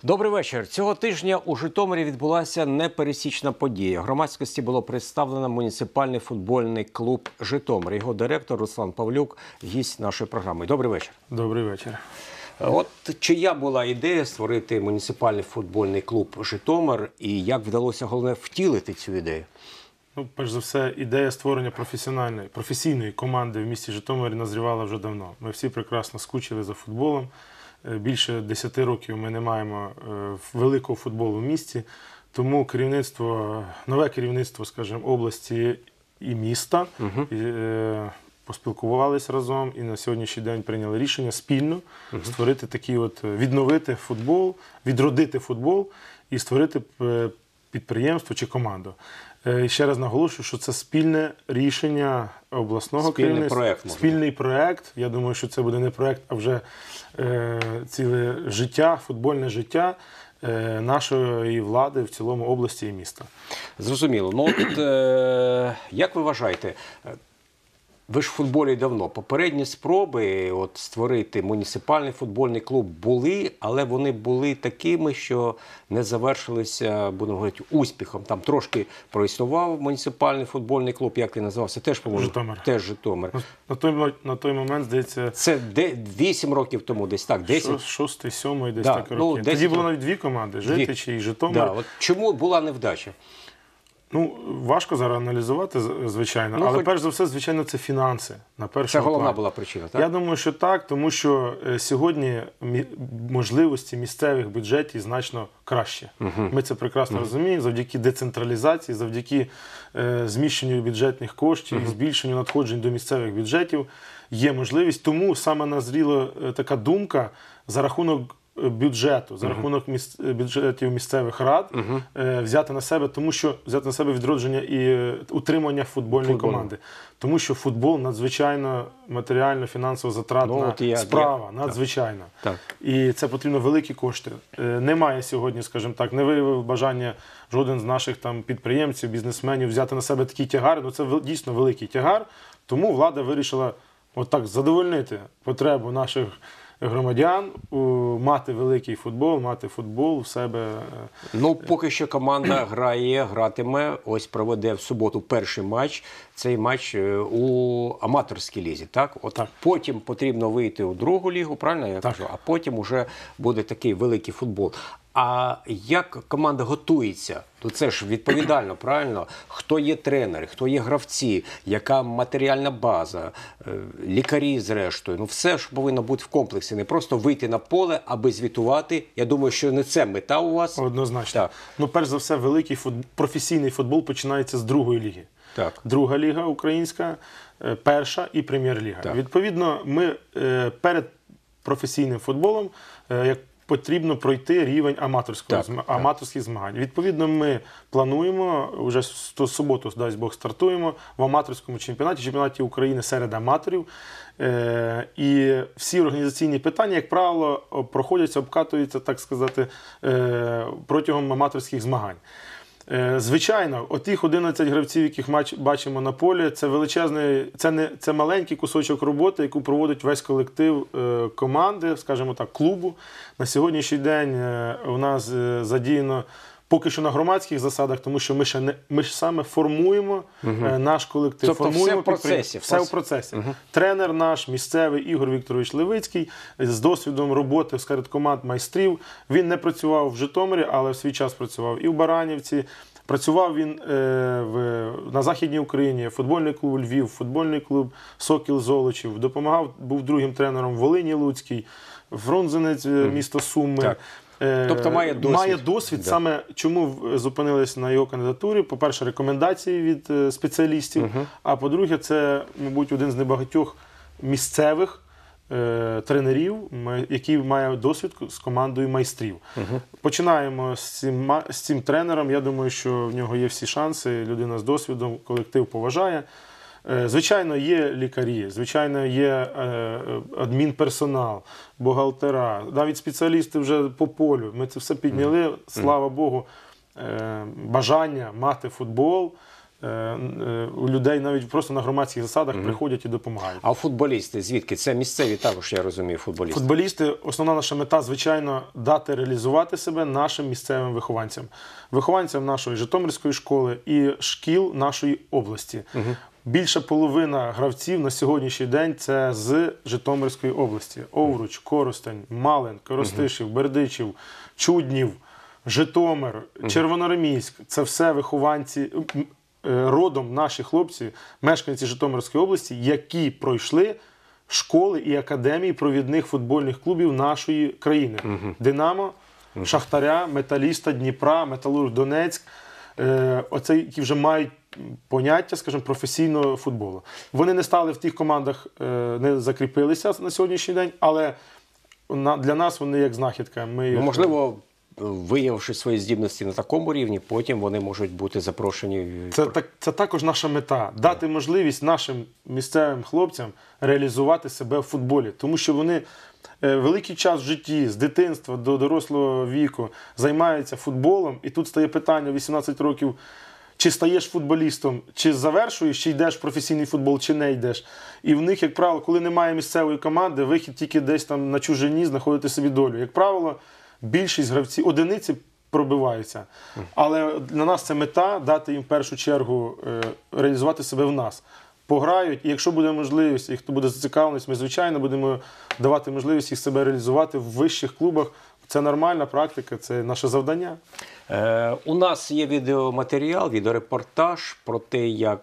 Добрий вечір. Цього тижня у Житомирі відбулася непересічна подія. Громадськості було представлено муніципальний футбольний клуб «Житомир». Його директор Руслан Павлюк – гість нашої програми. Добрий вечір. Добрий вечір. От чия була ідея створити муніципальний футбольний клуб «Житомир» і як вдалося, головне, втілити цю ідею? Ну, перш за все, ідея створення професійної команди в місті Житомирі назрівала вже давно. Ми всі прекрасно скучили за футболом. Більше 10 років ми не маємо великого футболу в місті, тому нове керівництво, скажімо, області і міста поспілкувалися разом і на сьогоднішній день прийняли рішення спільно створити такий відновити футбол, відродити футбол і створити підприємство чи команду. І ще раз наголошую, що це спільне рішення обласного керівництва. Спільний проєкт. Я думаю, що це буде не проєкт, а вже ціле життя, футбольне життя нашої влади в цілому області і міста. Зрозуміло. Ну, от, як ви вважаєте, ви ж в футболі давно. Попередні спроби створити муніципальний футбольний клуб були, але вони були такими, що не завершилися, будемо говорити, успіхом. Там трошки проіснував муніципальний футбольний клуб, як він називався? Теж, по-моєму, Житомир. Теж Житомир. На той момент, здається... Це 8 років тому, десь так? 10? 6-й, 7-й, десь так роки. Тоді було навіть дві команди, Житичі і Житомир. Да. От чому була невдача? Ну, важко зараз аналізувати, звичайно, але перш за все, звичайно, це фінанси. Це головна була причина, так? Я думаю, що так, тому що сьогодні можливості місцевих бюджетів значно краще. Ми це прекрасно розуміємо, завдяки децентралізації, завдяки зміщенню бюджетних коштів, збільшенню надходжень до місцевих бюджетів є можливість. Тому саме назріла така думка за рахунок бюджету, за рахунок бюджетів місцевих рад взяти на себе, взяти на себе відродження і утримання футбольної команди. Тому що футбол надзвичайно матеріально, фінансово затратна справа, надзвичайно. Так. І це потрібно великі кошти. Немає сьогодні, скажімо так, не виявив бажання жоден з наших там підприємців, бізнесменів взяти на себе такий тягар. Ну це дійсно великий тягар, тому влада вирішила отак задовольнити потребу наших громадян, мати великий футбол, мати футбол в себе. Ну, поки що команда гратиме, ось проведе в суботу перший матч. Цей матч у аматорській лізі, так? Так. Потім потрібно вийти у другу лігу, правильно я кажу? А потім уже буде такий великий футбол. А як команда готується? То це ж відповідально, правильно? Хто є тренери, хто є гравці, яка матеріальна база, лікарі зрештою. Ну все ж повинно бути в комплексі, не просто вийти на поле, аби звітувати. Я думаю, що не це мета у вас. Однозначно. Так. Ну, перш за все, великий професійний футбол починається з другої ліги. Так. Друга ліга українська, перша і прем'єр-ліга. Відповідно, ми перед професійним футболом потрібно пройти рівень аматорських змагань. Відповідно, ми плануємо, вже в суботу, дасть Бог, стартуємо в аматорському чемпіонаті України серед аматорів. І всі організаційні питання, як правило, проходяться, обкатуються, так сказати, протягом аматорських змагань. Звичайно, отих 11 гравців, яких бачимо на полі, це величезний, це маленький кусочок роботи, яку проводить весь колектив команди, скажімо так, клубу. На сьогоднішній день у нас задіяно поки що на громадських засадах, тому що ми ж саме формуємо наш колектив. Тобто формуємо все в процесі? Все в процесі. Тренер наш, місцевий Ігор Вікторович Левицький, з досвідом роботи серед команд майстрів. Він не працював в Житомирі, але в свій час працював і в Баранівці. Працював він на Західній Україні, футбольний клуб Львів, футбольний клуб Сокіл Золочів. Допомагав, був другим тренером в Волині Луцький, Фрунзенець, місто Суми. Так. Тобто має досвід. Має досвід. Да. Саме чому зупинились на його кандидатурі? По-перше, рекомендації від спеціалістів, а по-друге, це, мабуть, один з небагатьох місцевих тренерів, який має досвід з командою майстрів. Починаємо з цим тренером. Я думаю, що в нього є всі шанси. Людина з досвідом, колектив поважає. Звичайно, є лікарі, звичайно, є адмінперсонал, бухгалтера, навіть спеціалісти вже по полю. Ми це все підняли, слава Богу, бажання мати футбол. у людей навіть просто на громадських засадах приходять і допомагають. А футболісти звідки? Це місцеві також, я розумію, футболісти. Футболісти, основна наша мета, звичайно, дати реалізувати себе нашим місцевим вихованцям. Вихованцям нашої Житомирської школи і шкіл нашої області. Більша половина гравців на сьогоднішній день – це з Житомирської області. Овруч, Коростень, Малин, Коростишів, Бердичів, Чуднів, Житомир, Червоноармійськ – це все вихованці, родом наші хлопці, мешканці Житомирської області, які пройшли школи і академії провідних футбольних клубів нашої країни. «Динамо», «Шахтаря», «Металіста», «Дніпра», «Металург Донецьк», оце, які вже мають поняття, скажімо, професійного футболу. Вони не стали в тих командах, не закріпилися на сьогоднішній день, але для нас вони як знахідка. Можливо, виявивши свої здібності на такому рівні, потім вони можуть бути запрошені. Це також наша мета – дати можливість нашим місцевим хлопцям реалізувати себе в футболі. Тому що вони великий час в житті, з дитинства до дорослого віку займаються футболом. І тут стає питання 18 років, чи стаєш футболістом, чи завершуєш, чи йдеш в професійний футбол, чи не йдеш. І в них, як правило, коли немає місцевої команди, вихід тільки десь там на чужині, знаходити собі долю. Як правило, більшість гравців, одиниці пробиваються. Але для нас це мета – дати їм в першу чергу реалізувати себе в нас. Пограють, і якщо буде можливість, і хто буде зацікавлений, ми, звичайно, будемо давати можливість їх себе реалізувати в вищих клубах. Це нормальна практика, це наше завдання. У нас є відеоматеріал, відеорепортаж про те, як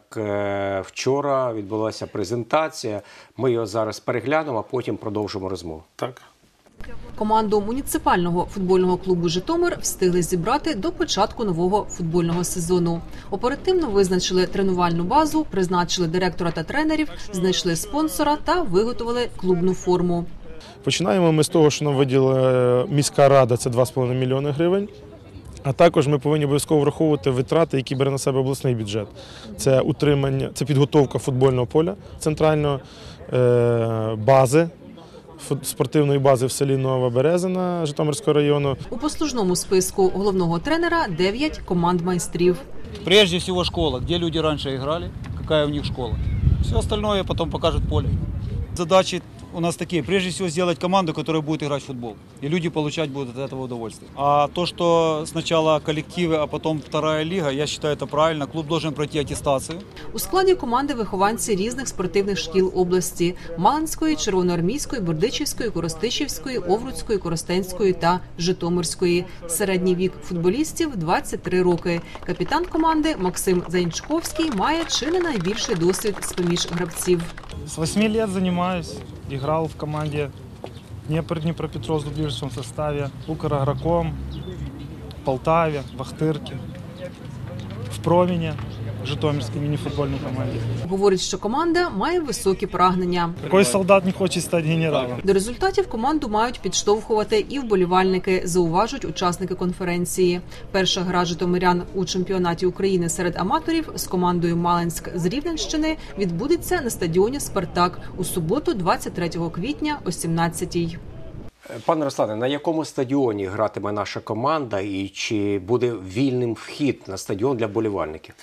вчора відбулася презентація. Ми його зараз переглянемо, а потім продовжимо розмову. Так. Команду муніципального футбольного клубу «Житомир» встигли зібрати до початку нового футбольного сезону. Оперативно визначили тренувальну базу, призначили директора та тренерів, знайшли спонсора та виготовили клубну форму. Починаємо ми з того, що нам виділила міська рада, це 2,5 мільйони гривень. А також ми повинні обов'язково враховувати витрати, які бере на себе обласний бюджет. Це утримання, це підготовка футбольного поля центрального, бази, спортивної бази в селі Нова Березина Житомирського району. У послужному списку головного тренера 9 команд майстрів. Прежде всего школа, где люди раньше играли, какая у них школа. Все остальное потом покажет поле. Задачи у нас такие. Прежде всего сделать команду, которая будет играть в футбол. И люди получать будут от этого удовольствие. А то, что сначала коллективы, а потом вторая лига, я считаю, это правильно. Клуб должен пройти аттестацию. У складі команди вихованці різних спортивних шкіл області – Малинської, Червоноармійської, Бердичівської, Коростишівської, Овруцької, Коростенської та Житомирської. Середній вік футболістів – 23 роки. Капітан команди Максим Заінчковський має чи не найбільший досвід з-поміж гравців. С 8 лет занимаюсь. Играл в команде Днепропетровск в дублирующем составе, Украгроком, Полтаве, в Ахтырке, в Проміне, Житомирській міні-футбольній команді. Говорить, що команда має високі прагнення. Який солдат не хоче стати генералом? До результатів команду мають підштовхувати і вболівальники, зауважують учасники конференції. Перша гра житомирян у чемпіонаті України серед аматорів з командою «Малинськ» з Рівненщини відбудеться на стадіоні «Спартак» у суботу, 23 квітня о 17-й. Пане Руслане, на якому стадіоні гратиме наша команда і чи буде вільним вхід на стадіон для вболівальників?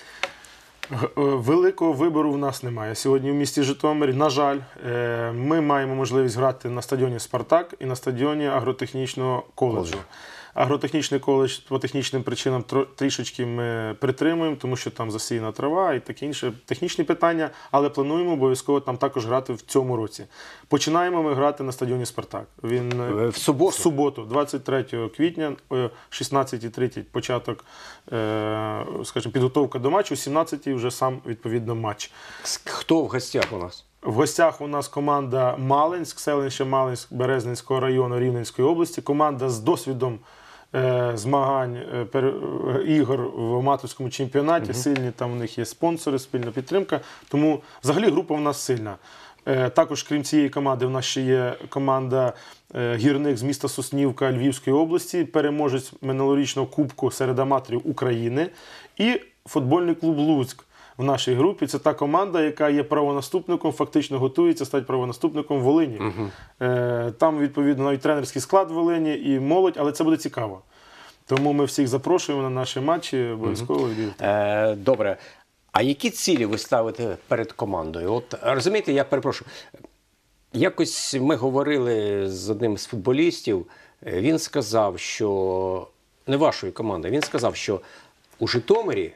Великого вибору в нас немає. Сьогодні в місті Житомирі, на жаль, ми маємо можливість грати на стадіоні «Спартак» і на стадіоні агротехнічного коледжу. Агротехнічний коледж по технічним причинам трішечки ми притримуємо, тому що там засіяна трава і таке інше технічні питання, але плануємо обов'язково там також грати в цьому році. Починаємо ми грати на стадіоні «Спартак». Він в суботу, 23 квітня, о 16:30 початок, скажімо, підготовка до матчу, о 17:00 вже сам, відповідно, матч. Хто в гостях у нас? В гостях у нас команда Малинськ, селище Малинськ Березненського району Рівненської області. Команда з досвідом змагань, ігор в аматорському чемпіонаті. Сильні там у них є спонсори, спільна підтримка. Тому взагалі група в нас сильна. Також, крім цієї команди, в нас ще є команда гірник з міста Соснівка Львівської області, переможець минулорічного кубку серед аматорів України. І футбольний клуб «Луцьк». В нашій групі це та команда, яка є правонаступником, фактично готується стати правонаступником Волині. Там, відповідно, навіть тренерський склад в Волині і молодь, але це буде цікаво. Тому ми всіх запрошуємо на наші матчі, обов'язково відвідати. Добре. А які цілі ви ставите перед командою? От розумієте, я перепрошую. Якось ми говорили з одним з футболістів, він сказав, що не вашої команди, він сказав, що у Житомирі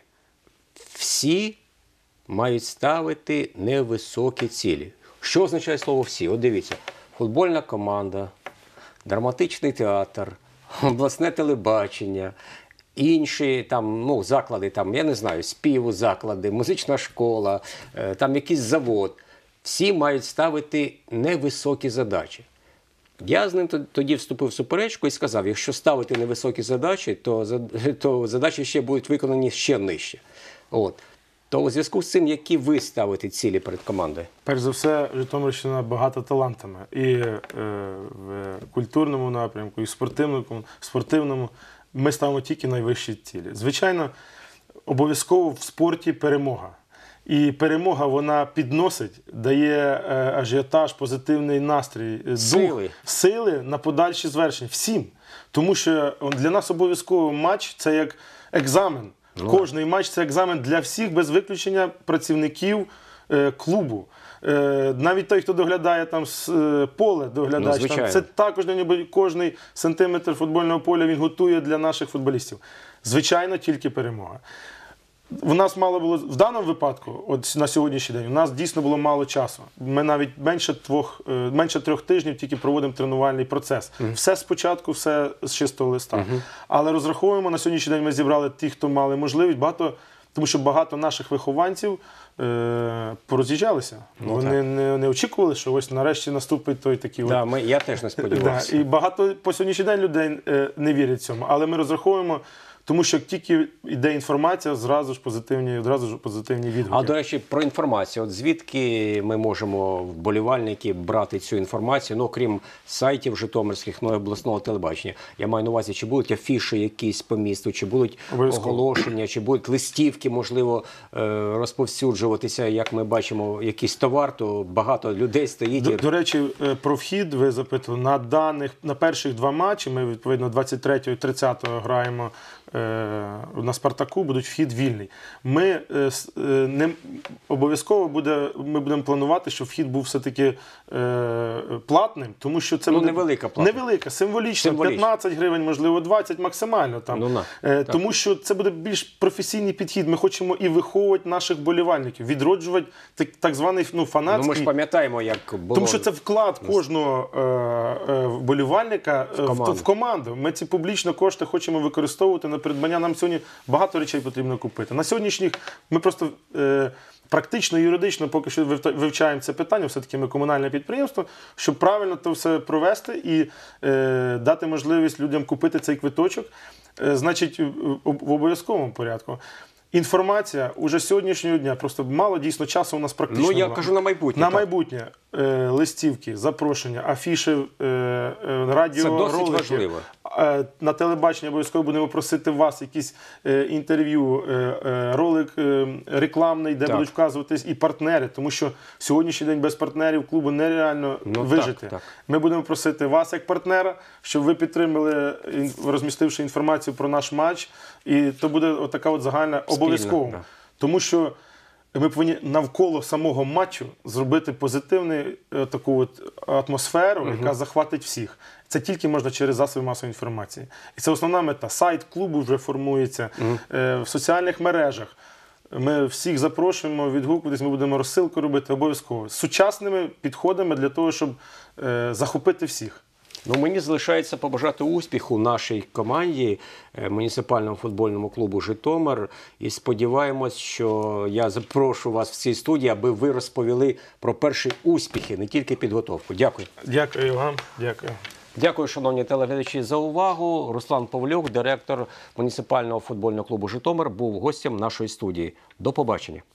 всі мають ставити невисокі цілі. Що означає слово «всі»? От дивіться, футбольна команда, драматичний театр, обласне телебачення, інші там, заклади, там, я не знаю, співу заклади, музична школа, там якийсь завод. Всі мають ставити невисокі задачі. Я з ним тоді вступив в суперечку і сказав, якщо ставити невисокі задачі, то задачі ще будуть виконані ще нижче. От. То у зв'язку з цим, які ви ставите цілі перед командою? Перш за все, Житомирщина багата талантами. І в культурному напрямку, і в спортивному ми ставимо тільки найвищі цілі. Звичайно, обов'язково в спорті перемога. І перемога, вона підносить, дає ажіотаж, позитивний настрій, сили на подальші звершення. Всім. Тому що для нас обов'язково матч – це як екзамен. Кожний матч – це екзамен для всіх, без виключення працівників клубу. Навіть той, хто доглядає там поле, доглядач, це також для нього кожний сантиметр футбольного поля він готує для наших футболістів. Звичайно, тільки перемога. У нас мало було, в даному випадку, от на сьогоднішній день, у нас дійсно було мало часу. Ми навіть менше 3 тижнів тільки проводимо тренувальний процес. Все спочатку, все з чистого листа. Але розраховуємо, на сьогоднішній день ми зібрали ті, хто мали можливість, тому що багато наших вихованців пороз'їжджалися. Вони не очікували, що ось нарешті наступить той такий. Я теж не сподівався. І багато по сьогоднішній день людей не вірять цьому. Але ми розраховуємо, тому що як тільки йде інформація, одразу ж позитивні відгуки. А, до речі, про інформацію. От звідки ми можемо, вболівальники, брати цю інформацію, окрім сайтів житомирських, обласного телебачення? Я маю на увазі, чи будуть афіші якісь по місту, чи будуть оголошення, чи будуть листівки, можливо, розповсюджуватися, як ми бачимо, якийсь товар, то багато людей стоїть. До речі, про вхід ви запитували. На перших 2 матчі, ми, відповідно, 23-го і 30-го граємо на Спартаку, будуть вхід вільний. Ми обов'язково ми будемо планувати, щоб вхід був все-таки платним, тому що це буде невелика плата. Невелика, символічно, 15 гривень, можливо, 20 максимально. Тому що це буде більш професійний підхід. Ми хочемо і виховувати наших вболівальників, відроджувати так званий фанатський. Ми ж пам'ятаємо, як було. Тому що це вклад кожного вболівальника в команду. Ми ці публічні кошти хочемо використовувати на придбання. Нам сьогодні багато речей потрібно купити. На сьогоднішніх ми просто практично, юридично поки що вивчаємо це питання, все-таки ми комунальне підприємство, щоб правильно це все провести і дати можливість людям купити цей квиточок, значить, в обов'язковому порядку. Інформація уже сьогоднішнього дня, просто мало дійсно часу у нас практично. Я кажу на майбутнє. На майбутнє. Листівки, запрошення, афіші, радіоролики. Це досить важливо. На телебаченні обов'язково будемо просити вас якісь інтерв'ю, ролик рекламний, де будуть вказуватись і партнери, тому що сьогоднішній день без партнерів клубу нереально вижити. Так. Ми будемо просити вас як партнера, щоб ви підтримали, розмістивши інформацію про наш матч, і то буде така загальна обов'язково. Тому що ми повинні навколо самого матчу зробити позитивну таку атмосферу, яка захватить всіх. Це тільки можна через засоби масової інформації. І це основна мета. Сайт клубу вже формується в соціальних мережах. Ми всіх запрошуємо відгукуватись, ми будемо розсилку робити обов'язково. З сучасними підходами для того, щоб захопити всіх. Мені залишається побажати успіху нашій команді, муніципальному футбольному клубу «Житомир». І сподіваємось, що я запрошу вас в цій студії, аби ви розповіли про перші успіхи, не тільки підготовку. Дякую. Дякую вам. Дякую. Дякую, шановні телеглядачі, за увагу. Руслан Павлюк, директор муніципального футбольного клубу «Житомир», був гостем нашої студії. До побачення.